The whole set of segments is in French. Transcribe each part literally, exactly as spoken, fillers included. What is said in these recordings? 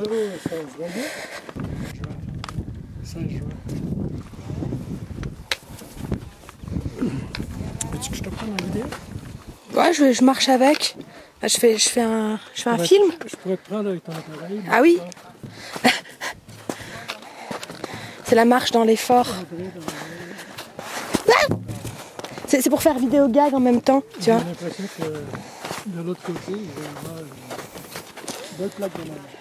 vélo, ça se voit bien. seize juin. Veux-tu que je te prenne en vidéo? Ouais, je, je marche avec. Je fais, je fais un, je fais un film. Je pourrais te prendre avec ton appareil. Ah oui. C'est la marche dans l'effort. C'est pour faire vidéo gag en même temps, tu vois. J'ai l'impression que de l'autre côté, il va y avoir une belle plaque de neige.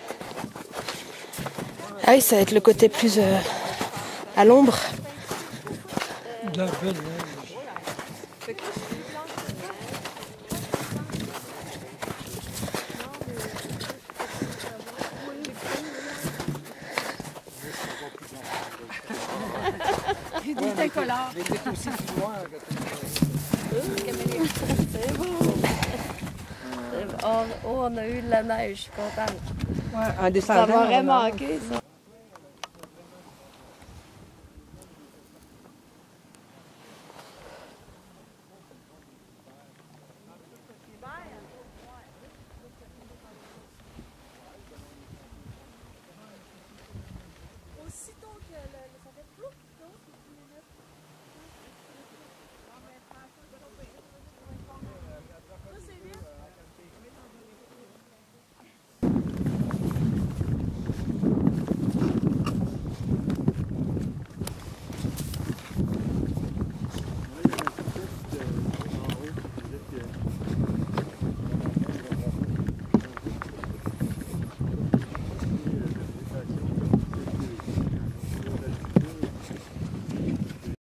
Ah oui, ça va être le côté plus euh, à l'ombre. De la belle neige. Il dit t'es collant. Il était aussi plus loin. C'est beau. On, oh, on a eu de la neige, je suis contente. Ouais, en Ça descendant. m'aurait on a- manqué, ça.